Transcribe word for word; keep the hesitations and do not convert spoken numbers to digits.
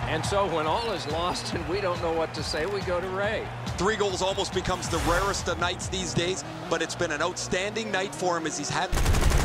And so when all is lost and we don't know what to say, we go to Ray. Three goals almost becomes the rarest of nights these days, but it's been an outstanding night for him as he's had